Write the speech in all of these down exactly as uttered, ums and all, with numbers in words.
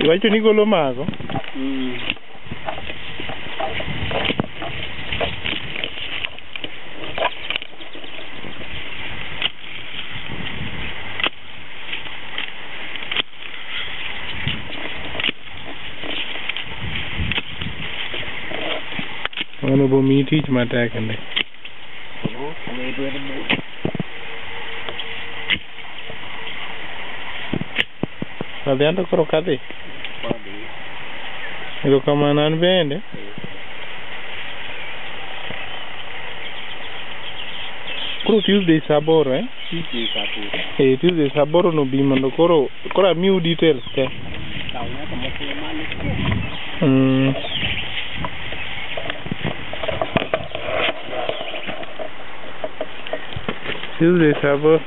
Iwacho ni golo mago? Mm. Ano bo mi tich matek ende. Oh, we do it. Adhiambo koro kadhi? Kadhi. Erokamano an bende. Koro Tuesday saa aboro eh? Tuesday saa aboro. Eh, Tuesday saa aboro nobi mondo koro koro amiu details te. Kaw nyaka moko malo. Mm. Tuesday saa aboro.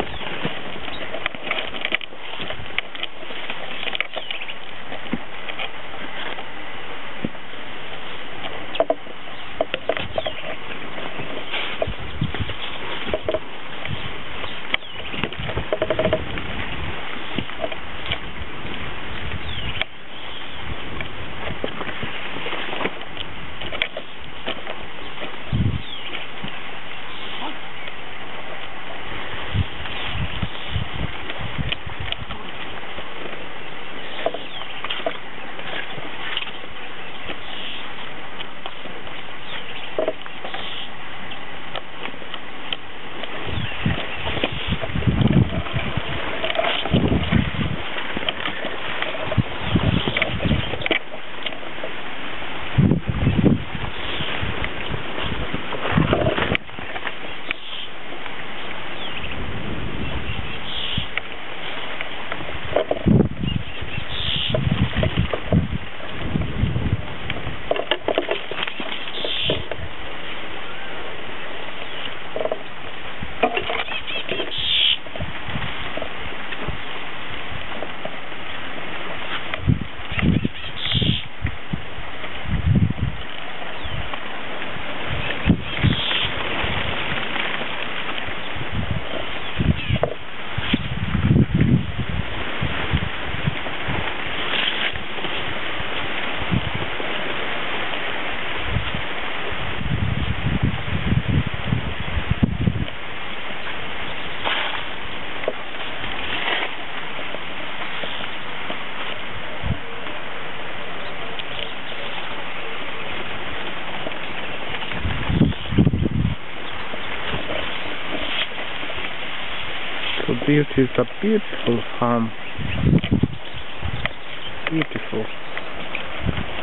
So this is a beautiful farm. Beautiful.